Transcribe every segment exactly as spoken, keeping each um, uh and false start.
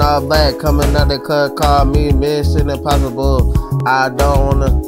all black, coming out the cut, call me Mission Impossible. I don't wanna.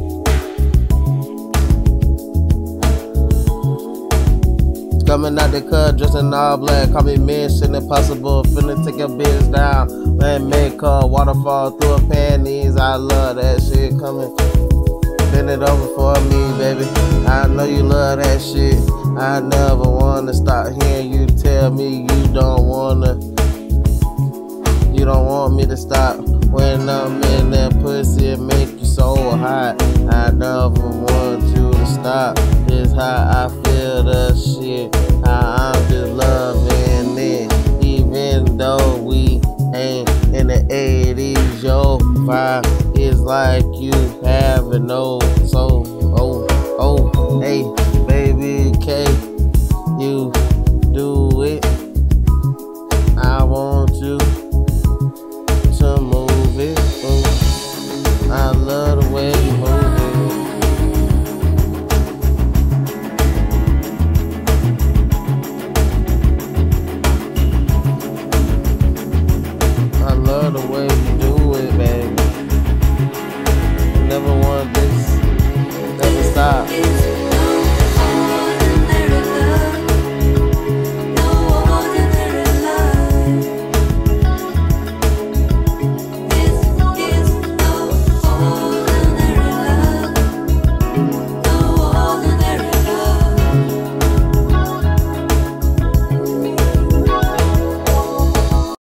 Coming out the cut, dressed in all black, call me Mission Impossible. Finna take your bitch down, man, make her waterfall through her panties. I love that shit coming. Bend it over for me, baby. I know you love that shit. I never wanna stop hearing you tell me you don't wanna. You don't want me to stop when I'm in that pussy. It make you so hot. I never want you to stop. It's how I feel the shit. How I'm just loving it. Even though we ain't in the eighties, your vibe is like you having no